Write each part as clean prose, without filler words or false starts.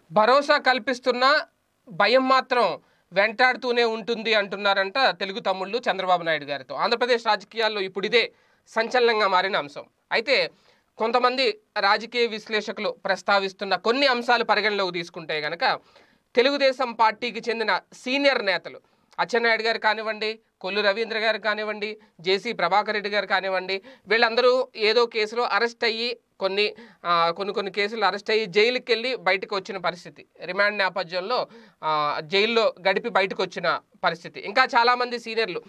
భరోసా కల్పిస్తున్న భయం మాత్రం వెంటాడుతూనే ఉంటుంది అంటున్నారంట తెలుగు తమ్ముళ్ళు చంద్రబాబు నాయుడు గారితో. ఆంధ్రప్రదేశ్ రాజకీయాల్లో ఇప్పుడు ఇదే సంచలనంగా మారిన అంశం. అయితే కొంతమంది రాజకీయ విశ్లేషకులు ప్రస్తావిస్తున్న కొన్ని అంశాలు పరిగణలోకి తీసుకుంటే గనక తెలుగుదేశం పార్టీకి చెందిన సీనియర్ నేతలు అచ్చెన్నాయుడు గారు కానివ్వండి, కొల్లు రవీంద్ర గారు కానివ్వండి, జేసీ ప్రభాకర్ రెడ్డి గారు కానివ్వండి, వీళ్ళందరూ ఏదో కేసులో అరెస్ట్ అయ్యి కొన్ని కేసులు అరెస్ట్ అయ్యి జైలుకి వెళ్ళి బయటకు వచ్చిన పరిస్థితి, రిమాండ్ నేపథ్యంలో జైల్లో గడిపి బయటకు వచ్చిన పరిస్థితి. ఇంకా చాలామంది సీనియర్లు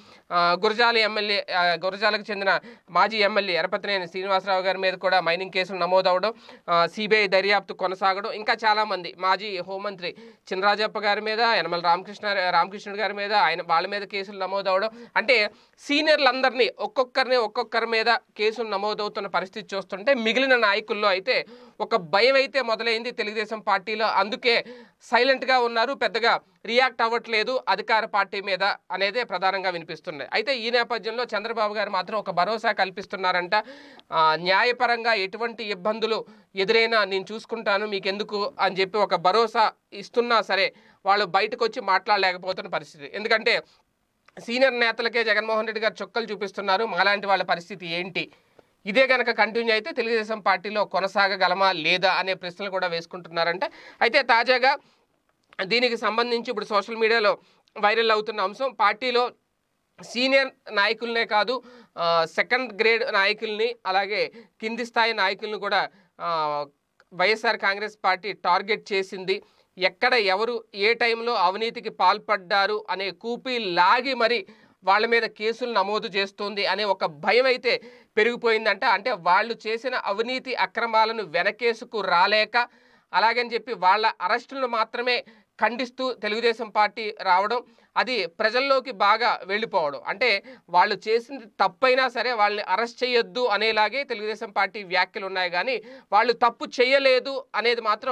గురజాలకు చెందిన మాజీ ఎమ్మెల్యే ఎరపతినేని శ్రీనివాసరావు గారి మీద కూడా మైనింగ్ కేసులు నమోదవడం, సిబిఐ దర్యాప్తు కొనసాగడం, ఇంకా చాలామంది మాజీ హోంమంత్రి చినరాజప్ప గారి మీద, యనమల రామకృష్ణుడు గారి మీద వాళ్ళ మీద కేసులు నమోదవడం, అంటే సీనియర్లందరినీ ఒక్కొక్కరి మీద కేసులు నమోదవుతున్న పరిస్థితి చూస్తుంటే మిగిలిన నాయకుల్లో అయితే ఒక భయం అయితే మొదలైంది తెలుగుదేశం పార్టీలో. అందుకే సైలెంట్గా ఉన్నారు, పెద్దగా రియాక్ట్ అవ్వట్లేదు అధికార పార్టీ మీద అనేదే ప్రధానంగా వినిపిస్తుంది. అయితే ఈ నేపథ్యంలో చంద్రబాబు గారు మాత్రం ఒక భరోసా కల్పిస్తున్నారంట. న్యాయపరంగా ఎటువంటి ఇబ్బందులు ఎదురైనా నేను చూసుకుంటాను, మీకెందుకు అని చెప్పి ఒక భరోసా ఇస్తున్నా సరే వాళ్ళు బయటకు వచ్చి మాట్లాడలేకపోతున్న పరిస్థితి. ఎందుకంటే సీనియర్ నేతలకే జగన్మోహన్ రెడ్డి గారు చుక్కలు చూపిస్తున్నారు, మాలాంటి వాళ్ళ పరిస్థితి ఏంటి, ఇదే కనుక కంటిన్యూ అయితే తెలుగుదేశం పార్టీలో కొనసాగగలమా లేదా అనే ప్రశ్నలు కూడా వేసుకుంటున్నారంట. అయితే తాజాగా దీనికి సంబంధించి ఇప్పుడు సోషల్ మీడియాలో వైరల్ అవుతున్న అంశం, పార్టీలో సీనియర్ నాయకులనే కాదు సెకండ్ గ్రేడ్ నాయకుల్ని అలాగే కింది స్థాయి నాయకుల్ని కూడా వైఎస్ఆర్ కాంగ్రెస్ పార్టీ టార్గెట్ చేసింది. ఎక్కడ ఎవరు ఏ టైంలో అవినీతికి పాల్పడ్డారు అనే కూపీ లాగి మరి వాళ్ళ మీద కేసులు నమోదు చేస్తుంది అనే ఒక భయం అయితే పెరిగిపోయిందంట. అంటే వాళ్ళు చేసిన అవినీతి అక్రమాలను వెనకేసుకు రాలేక అలాగని చెప్పి వాళ్ళ అరెస్టులను మాత్రమే ఖండిస్తూ తెలుగుదేశం పార్టీ రావడం, అది ప్రజల్లోకి బాగా వెళ్ళిపోవడం. అంటే వాళ్ళు చేసింది తప్పైనా సరే వాళ్ళని అరెస్ట్ చేయొద్దు అనేలాగే తెలుగుదేశం పార్టీ వ్యాఖ్యలు ఉన్నాయి, కానీ వాళ్ళు తప్పు చేయలేదు అనేది మాత్రం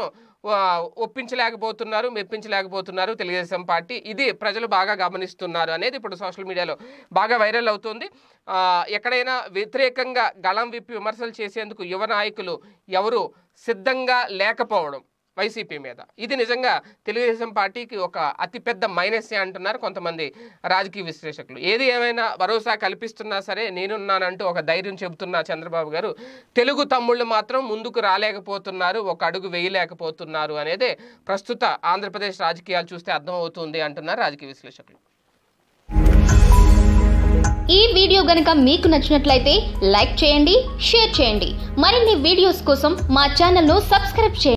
మెప్పించలేకపోతున్నారు తెలుగుదేశం పార్టీ. ఇది ప్రజలు బాగా గమనిస్తున్నారు అనేది ఇప్పుడు సోషల్ మీడియాలో బాగా వైరల్ అవుతుంది. ఎక్కడైనా వ్యతిరేకంగా గళం విప్పి విమర్శలు చేసేందుకు యువ నాయకులు ఎవరు సిద్ధంగా లేకపోవడం వైసీపీ మీద, ఇది నిజంగా తెలుగుదేశం పార్టీకి ఒక అతిపెద్ద మైనస్ అంటున్నారు కొంతమంది రాజకీయ విశ్లేషకులు. ఏది ఏమైనా భరోసా కల్పిస్తున్నా సరే నేనున్నానంటూ ఒక ధైర్యం చెబుతున్న చంద్రబాబు గారు తెలుగు తమ్ముళ్ళు మాత్రం ముందుకు రాలేకపోతున్నారు, ఒక అడుగు వేయలేకపోతున్నారు అనేదే ప్రస్తుత ఆంధ్రప్రదేశ్ రాజకీయాలు చూస్తే అర్థమవుతుంది అంటున్నారు రాజకీయ విశ్లేషకులు. ఈ వీడియో గనుక మీకు నచ్చినట్లయితే లైక్ చేయండి, షేర్ చేయండి. మరిన్ని వీడియోస్ కోసం మా ఛానల్ను సబ్స్క్రైబ్ చేయండి.